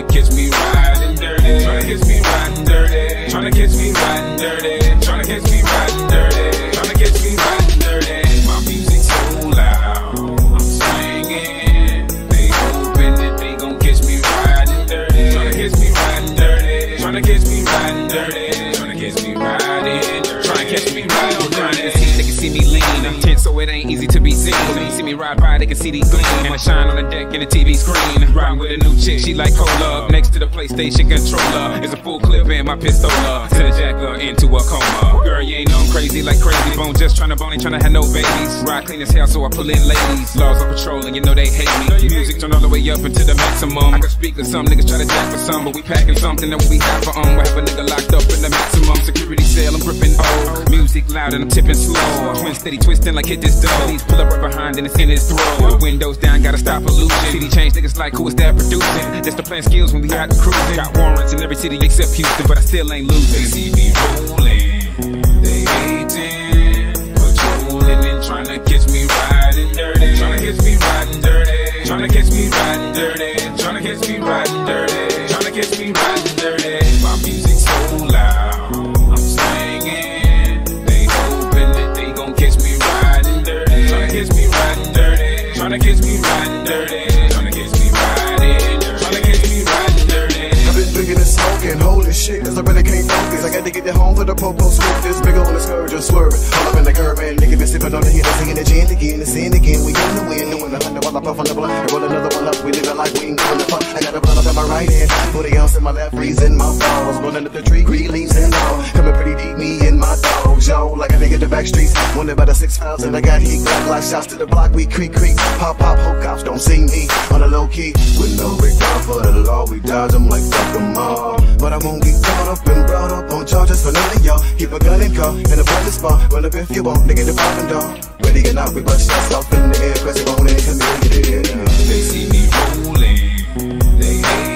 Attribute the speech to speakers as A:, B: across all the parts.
A: catch me riding dirty, tryna catch me riding dirty, tryna catch me riding dirty, tryna catch me riding dirty, tryna catch me riding dirty. My music so loud, I'm swinging. They hoping that they gon' catch me riding dirty, tryna catch me riding dirty, tryna catch me riding dirty, tryna catch me riding dirty, tryna catch me riding dirty. They can see me lean, I'm tense so it ain't easy to be seen. When they see me ride by, they can see these gleam, and I shine on the deck in the TV screen. Riding with a new chick, she like cola. Next to the PlayStation controller is a full clip in my pistola. Send a jacker into a coma. Girl, you ain't known crazy like crazy bone, just tryna bone, ain't tryna have no babies. Ride clean as hell, so I pull in ladies. Laws on patrol, and you know they hate me. Music turn all the way up into the maximum. I can speak to some niggas try to jack for some, but we packing something that we have for we have a nigga locked up in the maximum security cell. I'm gripping old music loud and I'm tipping slow. Twin steady twisting like hit this door. Please pull up right behind and it's in his throat. Windows down, gotta stop pollution. CD change niggas like who is that producing? That's the plan skills when we out cruising. Got warrants in every city except Houston, but I still ain't losing. They see me rolling, they hating, patrolling and tryna catch me riding dirty, tryna catch me riding dirty, tryna catch me riding dirty, tryna catch me riding dirty, tryna catch me riding dirty. My music so loud, I'm swinging. They hoping that they gon' catch me riding dirty, tryna catch me riding dirty, tryna catch me riding dirty, tryna catch me riding dirty, tryna catch me riding dirty.
B: I've been drinking and smoking, holy shit, cause I really can't focus. I got to get it home for the popo smoke. This big on the scourge and swerving. All up in the curb, man, nigga been sipping on the hit, singing the gin again, and sin again. We in the wind, doing the thunder while I puff on the blunt. And roll another one up, we live like we ain't doing the fuck. I got a blunt up in my right hand, 40 ounce in my left, freezing my balls. Rolling up the tree, green leaves and all. Coming pretty deep, me and my dogs, yo. Like a nigga the back streets, wanted by the 6 pounds, and I got heat. Black shots to the block, we creak, pop, hope cops don't see me on the low key. With no regard for the law, we dodge them like fuck them all. But I won't get caught up and brought up on charges for none of y'all. Keep a gun in car, and a bullet spot. Run up if you want, nigga the poppin' dog. Ready or not, we bust shots off in the air, press it on and Chamillionaire.
A: They see me rolling, they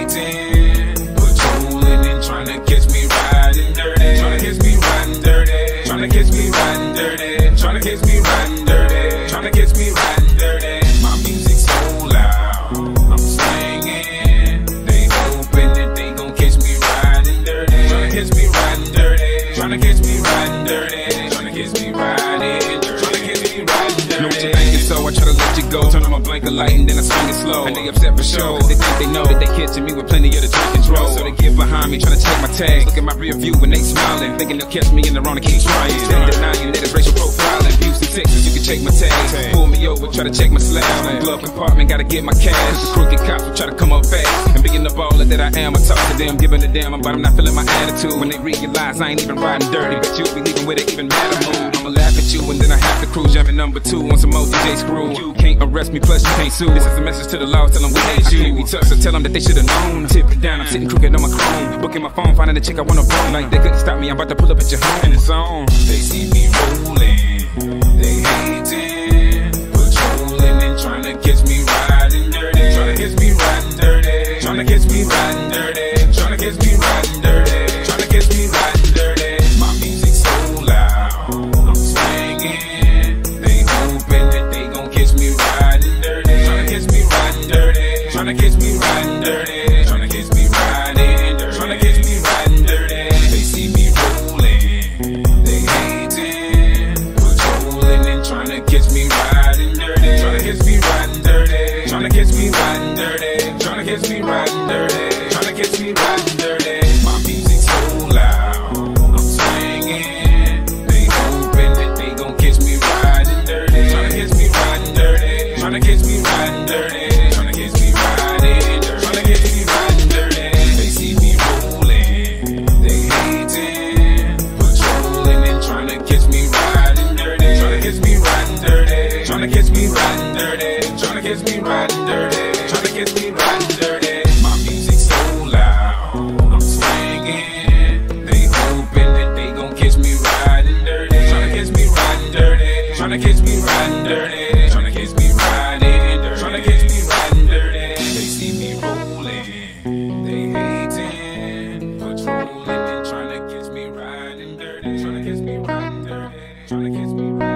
A: hating, patrolling and tryna catch me riding dirty, tryna catch me riding dirty, tryna catch me riding dirty, tryna catch me riding dirty, tryna catch me riding dirty. My music so loud, I'm swinging. They hoping that they gon' catch me riding dirty, tryna catch me riding dirty, tryna catch me riding dirty, tryna catch me riding dirty, tryna catch me riding dirty. Know what you're thinking, so I try to let you go. Turn on my blinker light and then I swing it slow. And they upset for sure, cause they think they know that they catching me with plenty of the track control. So they get behind me, trying to check my tags. Look at my rear view when they smiling, thinking they'll catch me in the wrong and keep trying. Steady denying that it's racial profiling. Views and Texas, you can check my tags. Pull me over, try to check my slab. Glove compartment, gotta get my cash. Cause the crooked cops will try to come up fast. And being the baller that I am, I talk to them, giving a damn about I'm not feeling my attitude. When they realize I ain't even riding dirty, but you be leaving with an even madder mood. I'ma laugh at you and then I have to cruise, jamming number 2 on some old DJ screw. You can't arrest me, plus you can't sue. This is a message to the laws, tell them we hate you. I can't be touched, so tell them that they should've known. Tipping down, I'm sitting crooked on my chrome. Booking my phone, finding a chick I wanna bone. Like they couldn't stop me, I'm about to pull up at your home. And it's on. They see me rolling, they hating, patrolling and tryna catch me riding dirty, tryna catch me riding dirty, tryna catch me riding dirty, tryna catch me riding dirty, tryna catch me riding dirty. My music so loud, I'm swinging. They hoping that they gon' catch me riding dirty, tryna catch me riding dirty, tryna catch me riding dirty, tryna catch me riding dirty, tryna catch me riding dirty. They see me rolling, they hating, patrolling and tryna catch me riding dirty, tryna catch me riding dirty, tryna catch me riding dirty, tryna catch me riding dirty, tryna catch me riding dirty. My music so loud, I'm swinging. They hoping that they gon' catch me riding dirty, tryna catch me riding dirty, tryna catch me riding dirty, tryna catch me riding dirty, tryna catch me riding dirty. They see me rolling, they hating, patrolling and tryna catch me riding dirty, tryna catch me riding dirty, tryna catch me riding dirty, tryna catch me riding dirty, tryna catch me riding dirty. My music so loud, I'm swinging. They hoping that they gon' catch me riding dirty, tryna catch me riding dirty, tryna catch me riding dirty, tryna catch me riding dirty, tryna catch me riding dirty. They see me rolling, they hating, patrolling and tryna catch me riding dirty, tryna catch me riding dirty, tryna catch me riding dirty.